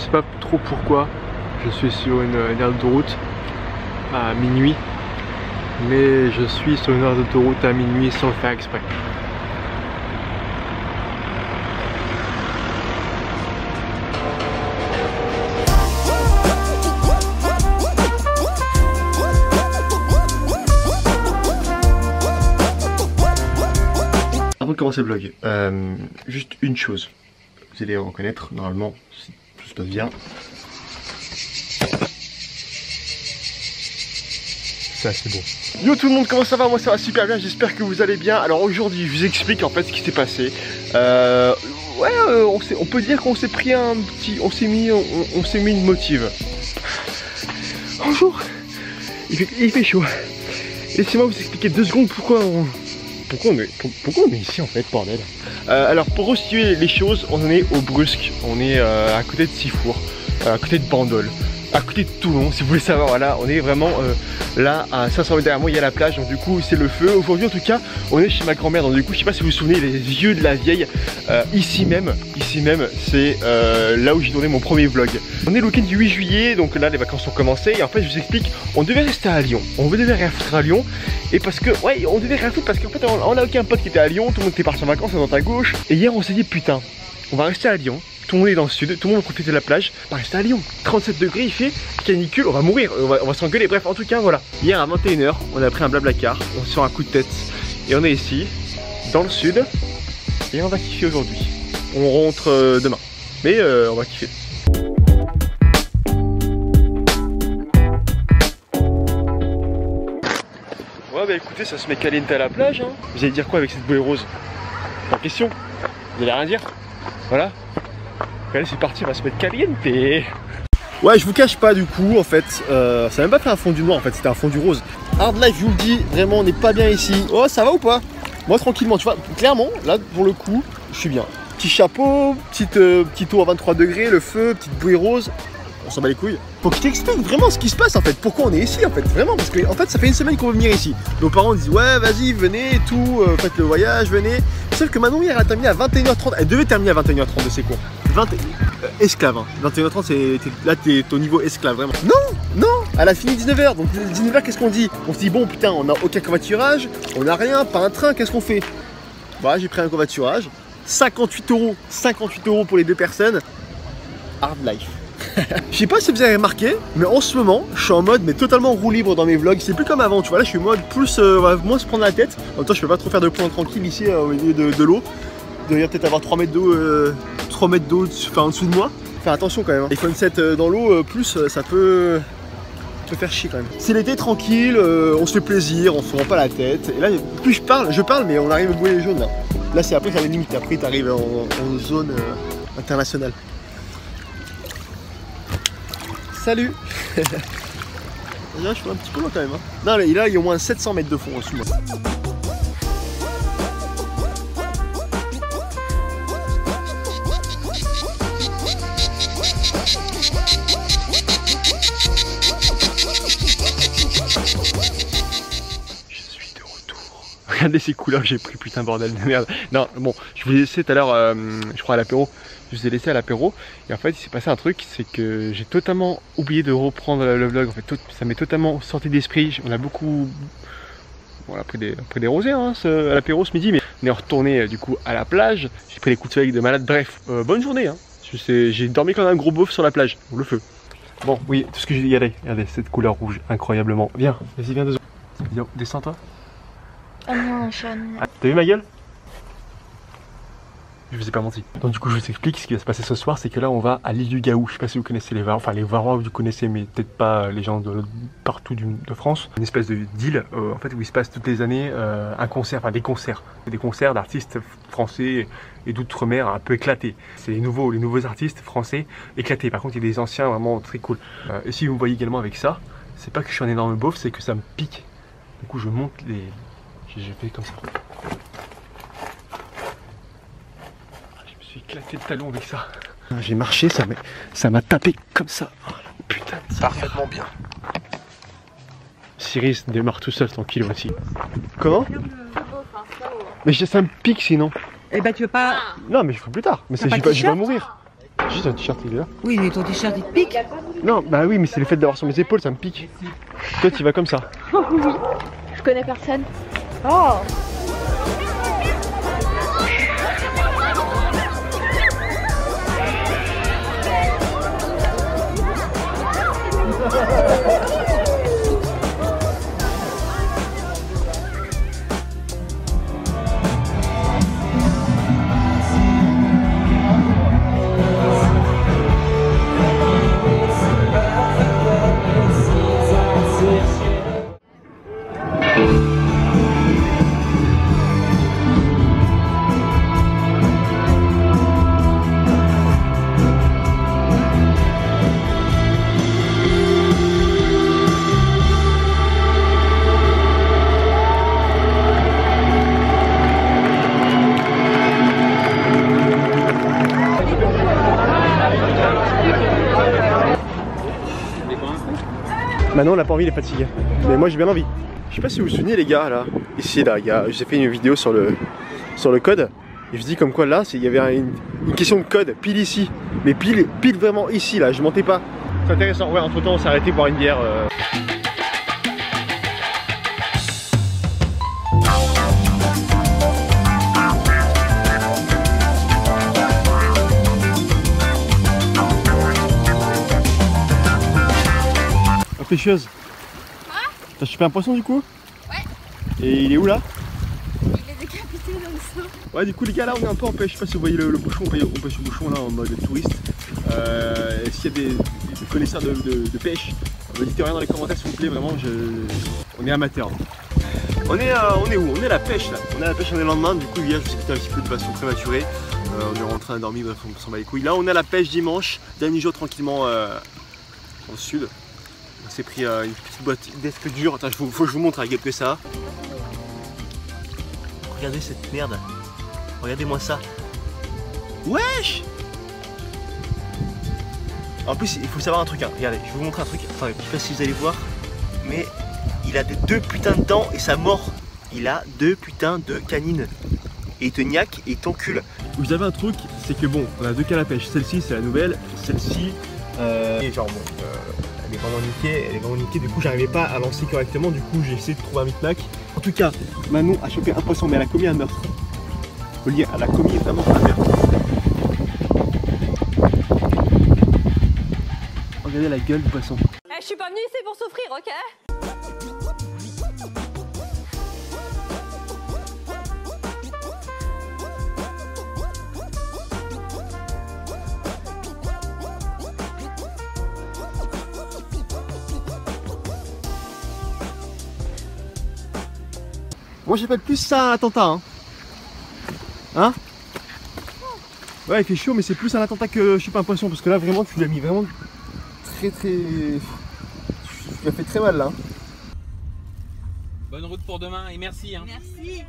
sais pas trop pourquoi je suis sur une aire d'autoroute à minuit, mais je suis sur une aire d'autoroute à minuit sans le faire exprès. Avant de commencer le vlog, juste une chose, vous allez reconnaître normalement si tout se passe bien. Ça c'est bon. Yo tout le monde, comment ça va? Moi ça va super bien, j'espère que vous allez bien. Alors aujourd'hui je vous explique en fait ce qui s'est passé. On peut dire qu'on s'est pris un petit, on s'est mis une motive. Bonjour, il fait chaud. Laissez-moi vous expliquer 2 secondes pourquoi on est ici en fait, bordel. Alors pour resituer les choses, on est au Brusque, on est à côté de Sifour, à côté de Bandol, à côté de Toulon, si vous voulez savoir. Voilà, on est vraiment là à 500 mètres derrière moi, il y a la plage, donc du coup c'est le feu. Aujourd'hui en tout cas, on est chez ma grand-mère, donc du coup je sais pas si vous vous souvenez les yeux de la vieille, ici même c'est là où j'ai tourné mon premier vlog. On est le week-end du 8 juillet, donc là les vacances ont commencé et en fait je vous explique, on devait rester à Lyon, on devait rien foutre à Lyon. Et parce que, ouais, on devait rien foutre parce qu'en fait on a aucun pote qui était à Lyon, tout le monde était parti en vacances à droite à gauche. Et hier on s'est dit putain, on va rester à Lyon, tout le monde est dans le sud, tout le monde va profiter de la plage, on va rester à Lyon, 37 degrés il fait, canicule, on va mourir, on va s'engueuler, bref en tout cas voilà. Hier à 21 h, on a pris un blablacar, on se sent un coup de tête et on est ici, dans le sud, et on va kiffer aujourd'hui. On rentre demain, mais on va kiffer. Ouais bah écoutez, ça se met caliente à la plage hein. Vous allez dire quoi avec cette bouée rose? Pas question, vous allez rien dire. Voilà. Allez c'est parti, on va se mettre caliente. Ouais je vous cache pas du coup en fait, ça n'a même pas fait un fondu noir en fait, c'était un fondu rose. Hard life je vous le dis, vraiment on n'est pas bien ici. Oh ça va ou pas? Moi tranquillement, tu vois, clairement là pour le coup, je suis bien. Petit chapeau, petite eau à 23 degrés, le feu, petite bouée rose. On s'en bat les couilles. Faut que je t'explique vraiment ce qui se passe en fait, pourquoi on est ici en fait, vraiment, parce que en fait ça fait une semaine qu'on veut venir ici. Nos parents disent ouais vas-y venez et tout, faites le voyage, venez. Sauf que Manon hier elle a terminé à 21 h 30, elle devait terminer à 21 h 30 de ses cours. Esclave, hein. 21 h 30 là t'es au niveau esclave vraiment. Non, elle a fini 19 h, donc 19 h qu'est-ce qu'on dit? On se dit bon putain on a aucun covoiturage, on a rien, pas un train, qu'est-ce qu'on fait? Voilà j'ai pris un covoiturage, 58 € pour les 2 personnes, hard life. Je sais pas si vous avez remarqué, mais en ce moment, je suis en mode mais totalement roue libre dans mes vlogs. C'est plus comme avant, tu vois. Là, je suis en mode plus, moins se prendre la tête. En même temps, je peux pas trop faire de plans tranquille ici au milieu de l'eau. Il devrait peut-être avoir 3 mètres d'eau, enfin en dessous de moi. Faire attention quand même. Les sunsets dans l'eau, plus ça peut faire chier quand même. C'est l'été tranquille, on se fait plaisir, on se rend pas la tête. Et là, plus je parle, mais on arrive au boulet jaune là. Là, c'est après ça la limite. Après, tu arrives en zone internationale. Salut. Déjà je suis un petit peu loin quand même hein. Non mais là il y a au moins 700 mètres de fond en dessous moi. Je suis de retour. Regardez ces couleurs que j'ai pris, putain bordel de merde. Non bon, je vous ai laissé tout à l'heure, je crois à l'apéro. Je vous ai laissé à l'apéro et en fait il s'est passé un truc, c'est que j'ai totalement oublié de reprendre le vlog. En fait ça m'est totalement sorti d'esprit. On a beaucoup pris des rosés hein, à l'apéro ce midi, mais on est retourné du coup à la plage. J'ai pris des coups de soleil de malade. Bref, bonne journée hein. J'ai dormi comme un gros beauf sur la plage, le feu. Bon oui, tout ce que j'ai dit, regardez cette couleur rouge incroyablement. Viens, vas-y viens 2 secondes. Viens, descends toi. Ah non, Sean. Ah, t'as vu ma gueule? Je vous ai pas menti. Donc du coup je vous explique ce qui va se passer ce soir, c'est que là on va à l'île du Gaou. Je sais pas si vous connaissez les Varois, enfin les Varois vous connaissez mais peut-être pas les gens de partout de France. Une espèce d'île en fait où il se passe toutes les années un concert, enfin des concerts d'artistes français et d'outre-mer un peu éclatés. C'est les nouveaux artistes français éclatés. Par contre il y a des anciens vraiment très cool. Et si vous me voyez également avec ça, c'est pas que je suis un énorme beauf, c'est que ça me pique. Du coup je monte les... J'ai fait comme ça. J'ai éclaté le talon avec ça. J'ai marché, ça m'a tapé comme ça. Oh, putain de parfaitement bien. Cyrus démarre tout seul tranquille aussi. Comment? Mais ça me pique sinon. Eh ben tu veux pas... Non mais je ferai plus tard. Mais je vais pas mourir. Juste un t-shirt hiver. Oui, mais ton t-shirt il te pique. Non, bah oui, mais c'est le fait d'avoir sur mes épaules, ça me pique. Toi, tu vas comme ça. Oui. Je connais personne. Oh. Maintenant, on n'a pas envie, il est fatigué. Mais moi, j'ai bien envie. Je sais pas si vous vous souvenez, les gars, là. Ici, là, j'ai fait une vidéo sur le code. Et je dis comme quoi, là, il y avait une question de code, pile ici. Mais pile vraiment ici, là, je mentais pas. C'est intéressant. Ouais, entre temps, on s'est arrêté boire une bière. Pêcheuse. T'as chopé un poisson du coup? Ouais. Et il est où là? Il est décapité dans le seau. Ouais, du coup les gars, là on est un peu en pêche. Je sais pas si vous voyez le bouchon, on pêche le bouchon là en mode touriste. S'il y a des connaisseurs de pêche, dites rien dans les commentaires s'il vous plaît, vraiment on est amateur. On est où? On est à la pêche là. On est à la pêche, on est le lendemain, du coup hier je sais un petit peu de façon prématurée. On est rentré à dormir, bref on s'en bat les couilles. Là on est à la pêche dimanche, dernier jour tranquillement au sud. On s'est pris une petite boîte d'esque dur. Attends, faut que je vous montre, regarde que ça. Regardez cette merde. Regardez-moi ça. Wesh! En plus, il faut savoir un truc. Hein. Regardez, je vais vous montrer un truc. Enfin, je sais pas si vous allez voir, mais il a deux putains de dents et sa mort. Il a deux putains de canines. Et il te niaque et il t'encule. Vous avez un truc, c'est que bon, on a deux cannes à pêche. Celle-ci, c'est la nouvelle. Celle-ci, genre bon. Elle est vraiment niquée, du coup j'arrivais pas à lancer correctement, du coup j'ai essayé de trouver un micmac. En tout cas, Manon a chopé un poisson, mais elle a commis un meurtre. Faut le dire, elle a commis vraiment un meurtre. Regardez la gueule du poisson. Je suis pas venue ici pour souffrir, ok? Moi j'appelle plus ça un attentat, hein. Hein? Ouais, il fait chaud, mais c'est plus un attentat que je sais pas un poisson, parce que là vraiment tu l'as mis vraiment très. Tu l'as fait très mal là. Bonne route pour demain et merci. Hein. Merci.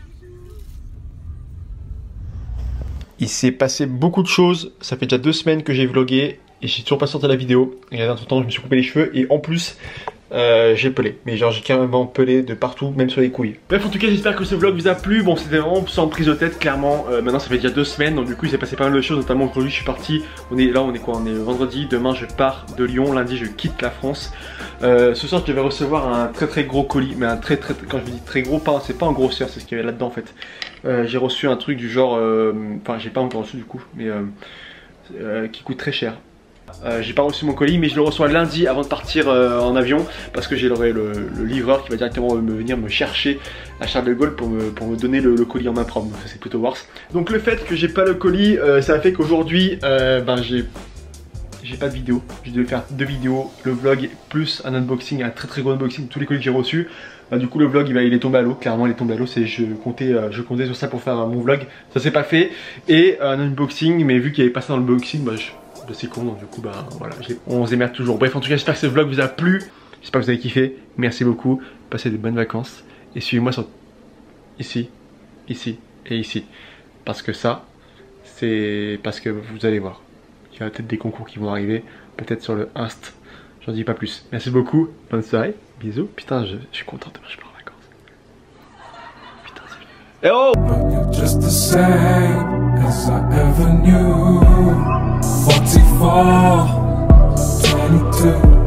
Il s'est passé beaucoup de choses, ça fait déjà 2 semaines que j'ai vlogué et j'ai toujours pas sorti la vidéo. Et entre temps je me suis coupé les cheveux et en plus j'ai pelé, mais genre j'ai carrément pelé de partout, même sur les couilles. Bref, en tout cas j'espère que ce vlog vous a plu. Bon, c'était vraiment sans prise de tête, clairement. Maintenant ça fait déjà 2 semaines, donc du coup il s'est passé pas mal de choses, notamment aujourd'hui je suis parti. On est quoi? On est vendredi, demain je pars de Lyon, lundi je quitte la France. Ce soir je devais recevoir un très gros colis, mais un très quand je dis très gros, c'est pas un grosseur, c'est ce qu'il y avait là-dedans en fait. J'ai reçu un truc du genre, enfin j'ai pas encore reçu du coup, mais qui coûte très cher. J'ai pas reçu mon colis, mais je le reçois lundi avant de partir en avion, parce que j'ai le livreur qui va directement venir me chercher à Charles de Gaulle pour me donner le colis en main propre. Donc ça c'est plutôt worse. Donc le fait que j'ai pas le colis, ça a fait qu'aujourd'hui j'ai pas de vidéo. Je devais faire 2 vidéos, le vlog plus un unboxing, un très gros unboxing de tous les colis que j'ai reçus. Du coup le vlog il est tombé à l'eau, clairement il est tombé à l'eau. Je comptais sur ça pour faire mon vlog, ça s'est pas fait. Et un unboxing, mais vu qu'il y avait pas ça dans l'unboxing, c'est con, donc du coup voilà, on se démerde toujours. Bref, en tout cas j'espère que ce vlog vous a plu, j'espère que vous avez kiffé, merci beaucoup, passez de bonnes vacances et suivez-moi sur ici et ici, parce que ça c'est parce que vous allez voir, il y a peut-être des concours qui vont arriver, peut-être sur le Inst, j'en dis pas plus. Merci beaucoup, bonne soirée, bisous. Putain, je suis content, demain je pars en vacances. Putain, c'est... Eh oh! as I ever knew. 44, 22.